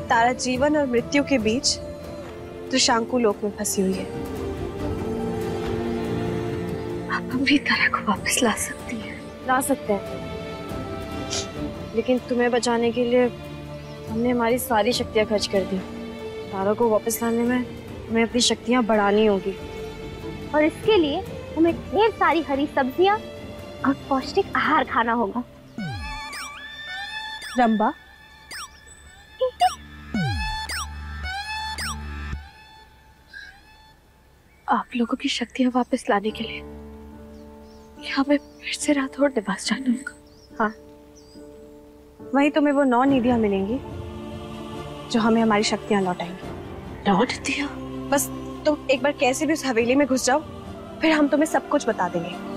तारा जीवन और मृत्यु के बीच त्रिशांकु लोक में फंसी हुई है। आप अपनी तारा को वापस ला सकती हैं। ला सकते हैं, लेकिन तुम्हें बचाने के लिए हमने हमारी सारी शक्तियां खर्च कर दी। तारा को वापस लाने में हमें अपनी शक्तियां बढ़ानी होगी, और इसके लिए हमें ढेर सारी हरी सब्जियां और पौष्टिक आहार खाना होगा। रंबा, आप लोगों की शक्तियां वापस लाने के लिए हमें फिर से राठौड़ निवास जाना होगा। हाँ, वहीं तुम्हें वो 9 निधियां मिलेंगी जो हमें हमारी शक्तियां लौटाएंगी। लौट दिया? बस तुम एक बार कैसे भी उस हवेली में घुस जाओ, फिर हम तुम्हें सब कुछ बता देंगे।